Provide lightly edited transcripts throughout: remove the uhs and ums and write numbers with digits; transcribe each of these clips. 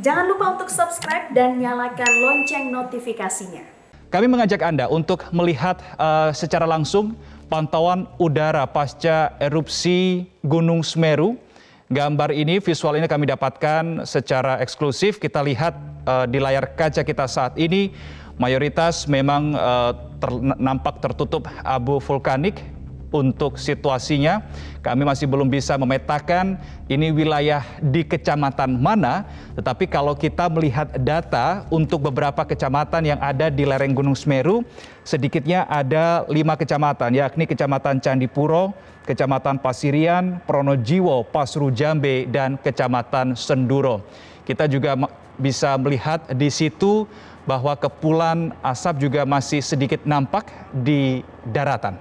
Jangan lupa untuk subscribe dan nyalakan lonceng notifikasinya. Kami mengajak Anda untuk melihat secara langsung pantauan udara pasca erupsi Gunung Semeru. Gambar ini, visual ini kami dapatkan secara eksklusif. Kita lihat di layar kaca kita saat ini, mayoritas memang nampak tertutup abu vulkanik. Untuk situasinya, kami masih belum bisa memetakan ini wilayah di kecamatan mana, tetapi kalau kita melihat data untuk beberapa kecamatan yang ada di lereng Gunung Semeru, sedikitnya ada 5 kecamatan, yakni Kecamatan Candipuro, Kecamatan Pasirian, Pronojiwo, Pasru Jambe, dan Kecamatan Senduro. Kita juga bisa melihat di situ bahwa kepulan asap juga masih sedikit nampak di daratan.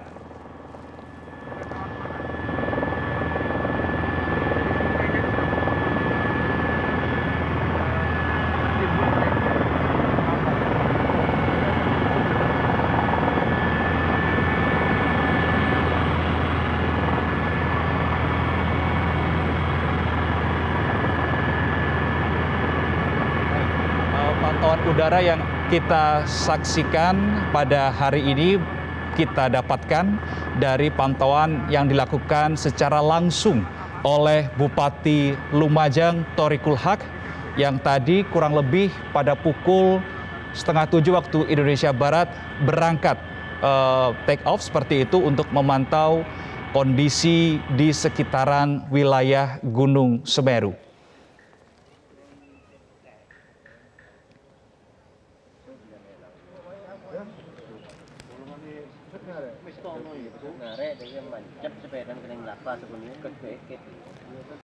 Pantauan udara yang kita saksikan pada hari ini kita dapatkan dari pantauan yang dilakukan secara langsung oleh Bupati Lumajang Thoriqul Haq yang tadi kurang lebih pada pukul 6:30 waktu Indonesia Barat berangkat take off seperti itu untuk memantau kondisi di sekitaran wilayah Gunung Semeru. Wis kono iku ngarek dhewe mancep sepeda ning lapa sebenarnya